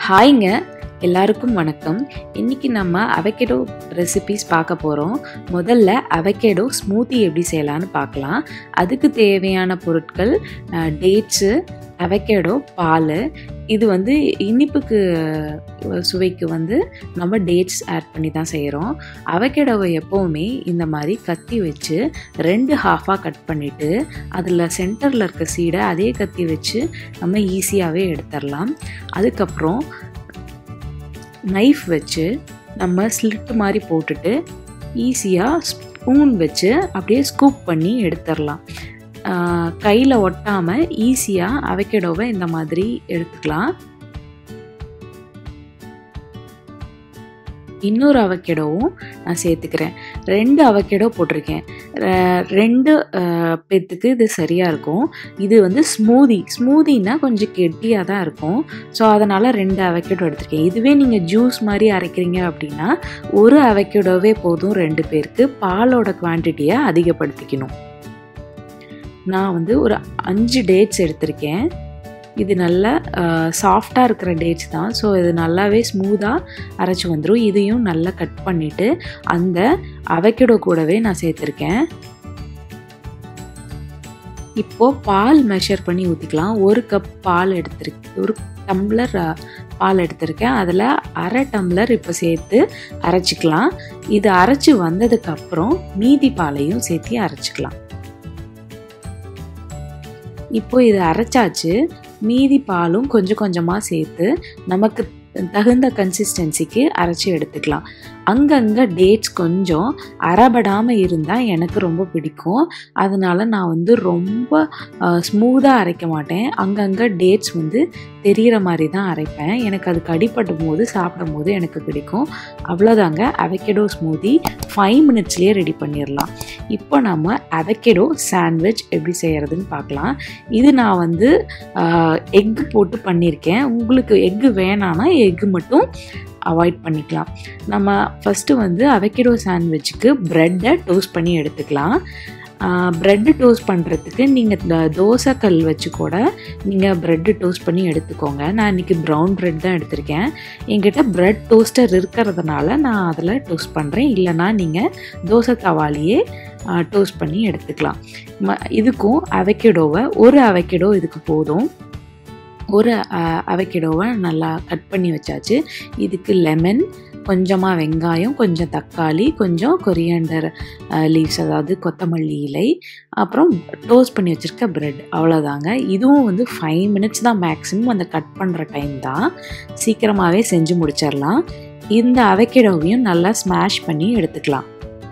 ஹாய்ங்க, எல்லாருக்கும் வணக்கம். இன்னைக்கு நம்ம அவகேடோ ரெசிபீஸ் பார்க்க போகிறோம். முதல்ல அவகேடோ ஸ்மூத்தி எப்படி செய்யலான்னு பார்க்கலாம். அதுக்கு தேவையான பொருட்கள் டேட்ஸு, அவகேடோ, பால். இது இனிப்புக்கு சுவைக்கு நம்ம டேட்ஸ் ஆட் பண்ணி தான் செய்கிறோம். அவகேடோவை எப்போவுமே இந்த மாதிரி கத்தி வச்சு 2 ஹாஃபாக கட் பண்ணிவிட்டு அதில் சென்டரில் இருக்க சீடை அதே கத்தி வச்சு நம்ம ஈஸியாகவே எடுத்துடலாம். அதுக்கப்புறம் நைஃப் வச்சு நம்ம ஸ்லிட் மாதிரி போட்டுட்டு ஈஸியாக ஸ்பூன் வச்சு அப்படியே ஸ்கூப் பண்ணி எடுத்துடலாம். கையில் ஒட்டாமல் ஈஸியாக அவகேடோவை இந்த மாதிரி எடுத்துக்கலாம். இன்னொரு அவகேடோவும் நான் சேர்த்துக்கிறேன். 2 அவகேடோ போட்டிருக்கேன். 2 பேத்துக்கு இது சரியாக இருக்கும். இது ஸ்மூதினா கொஞ்சம் கெட்டியாக தான் இருக்கும். ஸோ அதனால் 2 அவகேடோ எடுத்திருக்கேன். இதுவே நீங்கள் ஜூஸ் மாதிரி அரைக்கிறீங்க அப்படின்னா 1 அவகேடோவே போதும் 2 பேருக்கு. பாலோட குவான்டிட்டியை அதிகப்படுத்திக்கணும். நான் ஒரு 5 டேட்ஸ் எடுத்திருக்கேன். இது நல்லா சாஃப்டாக இருக்கிற டேட்ஸ் தான். ஸோ இது நல்லாவே ஸ்மூத்தாக அரைச்சி வந்துடும். இதையும் நல்லா கட் பண்ணிவிட்டு அந்த அவகேடோ கூடவே நான் சேர்த்துருக்கேன். இப்போது பால் மெஷர் பண்ணி ஊற்றிக்கலாம். 1 கப் பால் எடுத்திருக்கேன். 1 டம்ளர் பால் எடுத்திருக்கேன். அதில் 1/2 டம்ளர் இப்போ சேர்த்து அரைச்சிக்கலாம். இது அரைச்சி வந்ததுக்கப்புறம் மீதி பாலையும் சேர்த்து அரைச்சிக்கலாம். இப்போ இது அரைச்சாச்சு. மீதி பாலும் கொஞ்சம் கொஞ்சமாக சேர்த்து நமக்கு தகுந்த கன்சிஸ்டன்சிக்கு அரைச்சி எடுத்துக்கலாம். அங்கங்கே டேட்ஸ் கொஞ்சம் அரைபடாமல் இருந்தால் எனக்கு ரொம்ப பிடிக்கும். அதனால் நான் ரொம்ப ஸ்மூத்தாக அரைக்க மாட்டேன். அங்கங்கே டேட்ஸ் தெரிகிற மாதிரி தான் அரைப்பேன். எனக்கு அது கடிப்படும் போது சாப்பிடும் போது எனக்கு பிடிக்கும். அவ்வளோதாங்க, அவகேடோ ஸ்மூதி 5 மினிட்ஸ்லேயே ரெடி பண்ணிடலாம். இப்போ நம்ம அவகேடோ சாண்ட்விச் எப்படி செய்கிறதுன்னு பார்க்கலாம். இது நான் எக்கு போட்டு பண்ணியிருக்கேன். உங்களுக்கு எக்கு வேணான்னா எக்கு மட்டும் அவாய்ட் பண்ணிக்கலாம். நம்ம ஃபஸ்ட்டு அவகேடோ சாண்ட்விச்சுக்கு ப்ரெட்டை டோஸ்ட் பண்ணி எடுத்துக்கலாம். ப்ரெட்டு டோஸ்ட் பண்ணுறதுக்கு நீங்கள் தோசைக்கல் வச்சு கூட நீங்கள் ப்ரெட்டு டோஸ்ட் பண்ணி எடுத்துக்கோங்க. நான் இன்றைக்கி ப்ரௌன் ப்ரெட் தான் எடுத்திருக்கேன். என்கிட்ட ப்ரெட் டோஸ்டர் இருக்கிறதுனால நான் அதில் டோஸ்ட் பண்ணுறேன். இல்லைனா நீங்கள் தோசை தவாலியே டோஸ்ட் பண்ணி எடுத்துக்கலாம். இதுக்கும் அவகேடோவை 1 அவகேடோ இதுக்கு போதும். 1 அவகேடோவை நல்லா கட் பண்ணி வச்சாச்சு. இதுக்கு லெமன், கொஞ்சமாக வெங்காயம், கொஞ்சம் தக்காளி, கொஞ்சம் கொரியாண்டர் லீவ்ஸ் அதாவது கொத்தமல்லி இலை, அப்புறம் டோஸ்ட் பண்ணி வச்சுருக்க ப்ரெட். அவ்வளோதாங்க. இதுவும் 5 மினிட்ஸ் தான் மேக்ஸிமம். அந்த கட் பண்ணுற டைம் தான். சீக்கிரமாகவே செஞ்சு முடிச்சிடலாம். இந்த அவகேடோவையும் நல்லா ஸ்மாஷ் பண்ணி எடுத்துக்கலாம்.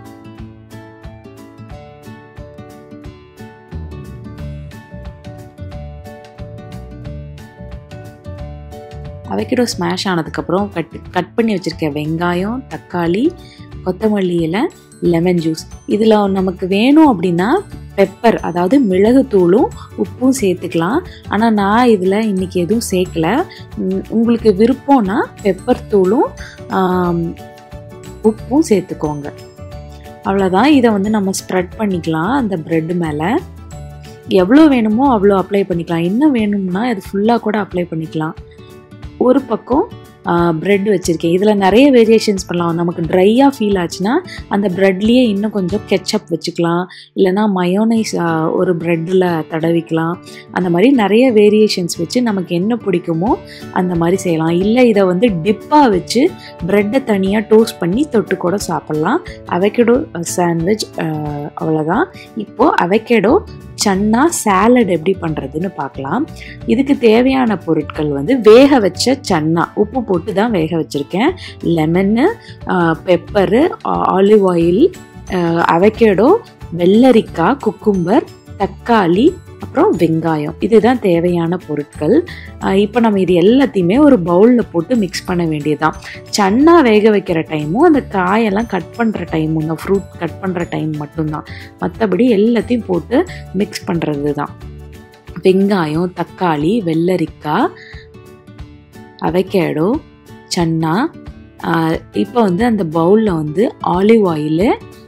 அவகேடோ ஸ்மாஷ் ஆனதுக்கப்புறம் கட் பண்ணி வச்சுருக்க வெங்காயம், தக்காளி, கொத்தமல்லி இலை, லெமன் ஜூஸ். இதில் நமக்கு வேணும் அப்படின்னா பெப்பர் அதாவது மிளகுத்தூளும் உப்பும் சேர்த்துக்கலாம். ஆனால் நான் இதில் இன்றைக்கி எதுவும் சேர்க்கலை. உங்களுக்கு விருப்பம்னா பெப்பர் தூளும் உப்பும் சேர்த்துக்கோங்க. அவ்வளோதான். இதை நம்ம ஸ்ப்ரெட் பண்ணிக்கலாம். அந்த ப்ரெட்டு மேலே எவ்வளோ வேணுமோ அவ்வளோ அப்ளை பண்ணிக்கலாம். இன்னும் வேணும்னா அது ஃபுல்லாக கூட அப்ளை பண்ணிக்கலாம். ஒரு பக்கம் ப்ரெட் வச்சுருக்கேன். இதில் நிறைய வேரியேஷன்ஸ் பண்ணலாம். நமக்கு ட்ரையாக ஃபீல் ஆச்சுன்னா அந்த ப்ரெட்லேயே இன்னும் கொஞ்சம் கெச்சப் வச்சுக்கலாம். இல்லைனா மயோனைஸ் ஒரு ப்ரெட்டில் தடவிக்கலாம். அந்த மாதிரி நிறைய வேரியேஷன்ஸ் வச்சு நமக்கு என்ன பிடிக்குமோ அந்த மாதிரி செய்யலாம். இல்லை இதை டிப்பாக வச்சு ப்ரெட்டை தனியாக டோஸ்ட் பண்ணி தொட்டு கூட சாப்பிட்லாம். அவகேடோ சாண்ட்விச் அவ்வளோதான். இப்போது அவகேடோ சன்னா சாலட் எப்படி பண்ணுறதுன்னு பார்க்கலாம். இதுக்கு தேவையான பொருட்கள் வேக வச்ச சன்னா, உப்பு போட்டு தான் வேக வச்சுருக்கேன். Lemon, pepper, olive oil, avocado, வெள்ளரிக்காய், குக்கும்பர், தக்காளி, அப்புறம் வெங்காயம். இதுதான் தேவையான பொருட்கள். இப்போ நம்ம இது எல்லாத்தையுமே ஒரு பவுலில் போட்டு மிக்ஸ் பண்ண வேண்டியதுதான். சன்னா வேக வைக்கிற டைமும் அந்த காயெல்லாம் கட் பண்ணுற டைமும் தான், ஃப்ரூட் கட் பண்ணுற டைம் மட்டும்தான். மற்றபடி எல்லாத்தையும் போட்டு மிக்ஸ் பண்ணுறது தான். வெங்காயம், தக்காளி, வெள்ளரிக்காய், அவகேடோ, சன்னா. இப்போ அந்த பவுலில் ஆலிவ் ஆயிலு,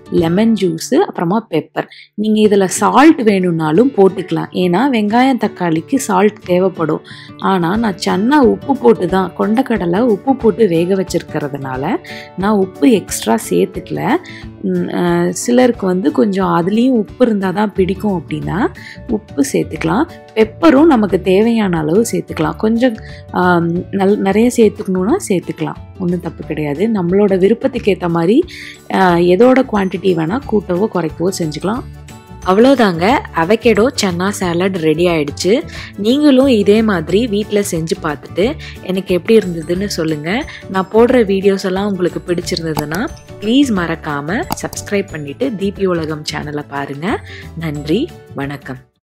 லெமன் ஜூஸு, அப்புறமா பெப்பர். நீங்கள் இதில் சால்ட் வேணும்னாலும் போட்டுக்கலாம், ஏன்னா வெங்காயம் தக்காளிக்கு சால்ட் தேவைப்படும். ஆனால் நான் சன்னா உப்பு போட்டு தான், கொண்டக்கடலை உப்பு போட்டு வேக வச்சிருக்கிறதுனால நான் உப்பு எக்ஸ்ட்ரா சேர்த்துக்கல. சிலருக்கு வந்து கொஞ்சம் அதுலேயும் உப்பு இருந்தால் தான் பிடிக்கும் அப்படின்னா உப்பு சேர்த்துக்கலாம். பெப்பரும் நமக்கு தேவையான அளவு சேர்த்துக்கலாம். கொஞ்சம் நிறைய சேர்த்துக்கணுன்னா சேர்த்துக்கலாம், ஒன்றும் தப்பு கிடையாது. நம்மளோட விருப்பத்துக்கு ஏற்ற மாதிரி எதோட குவான்டிட்டி வேணால் கூட்டவோ குறைக்கவோ செஞ்சுக்கலாம். அவ்வளோதாங்க, அவகேடோ சன்னா சாலட் ரெடி ஆயிடுச்சு. நீங்களும் இதே மாதிரி வீட்டில் செஞ்சு பார்த்துட்டு எனக்கு எப்படி இருந்ததுன்னு சொல்லுங்கள். நான் போடுற வீடியோஸ் எல்லாம் உங்களுக்கு பிடிச்சிருந்ததுன்னா ப்ளீஸ் மறக்காமல் சப்ஸ்கிரைப் பண்ணிவிட்டு தீபி உலகம் சேனலை பாருங்கள். நன்றி, வணக்கம்.